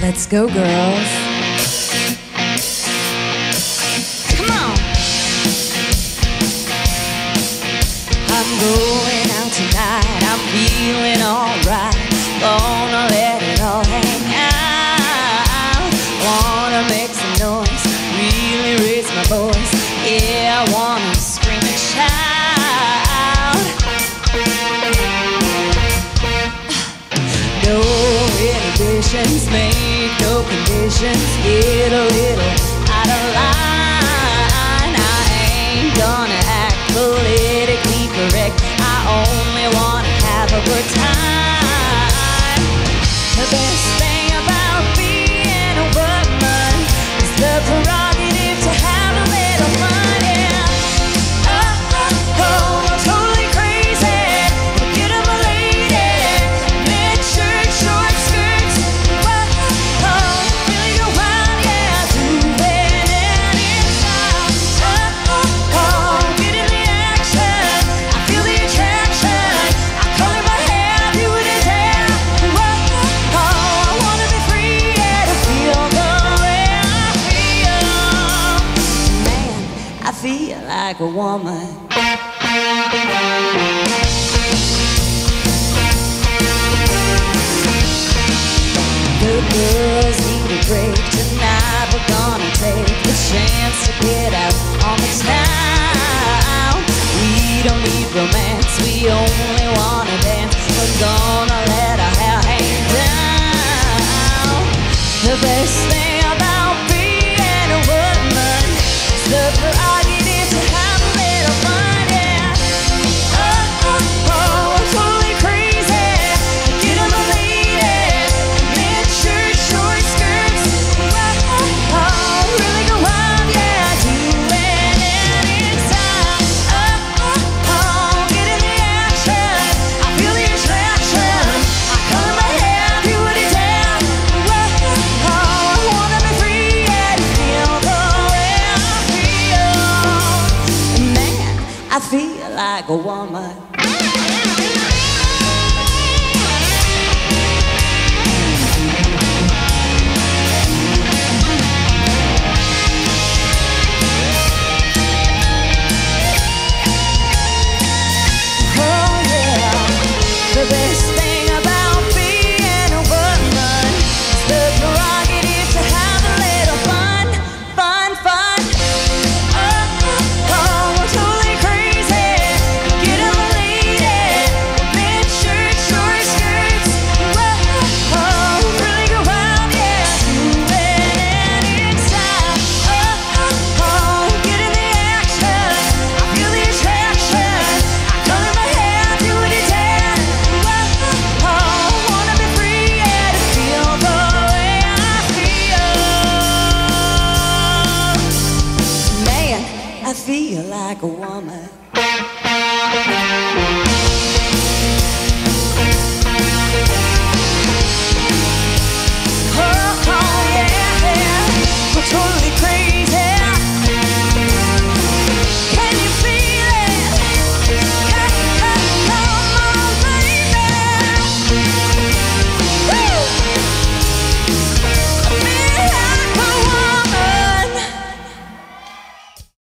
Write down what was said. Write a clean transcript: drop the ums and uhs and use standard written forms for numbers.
Let's go, girls. Come on. I'm going out tonight. I'm feeling alright. Gonna let it all hang out. Wanna make some noise, really raise my voice. Yeah, I wanna scream and shout. No inhibitions, make no conditions. Get a little out of line. I ain't gonna act politically correct. I only wanna have a good time. The best thing about being a woman is the prerogative to have a little fun, yeah. Oh, totally crazy. Forget I'm a lady. Mid-shirt, short skirts. Whoa, really go wild, yeah. Doing any style. Oh, get in the action. I feel the attraction. I color my hair, do it as hair. Whoa, I wanna be free, yeah, to feel the way I feel. Man, I feel like a woman. The girls need a break tonight. We're gonna take the chance to get out on the town. We don't need romance, we only wanna dance. We're gonna let our hair hang down. The best thing about being a woman is the prerogative to have a little fun, yeah. Oh, totally crazy. Get 'em a lady. Mid-shirt, short skirts. Oh, really go wild, yeah. Doing any style. Oh, get in the action. I feel the attraction. I color my hair, do what it down. Oh, I wanna be free, yeah, to feel the way I feel. Man, I feel like a woman.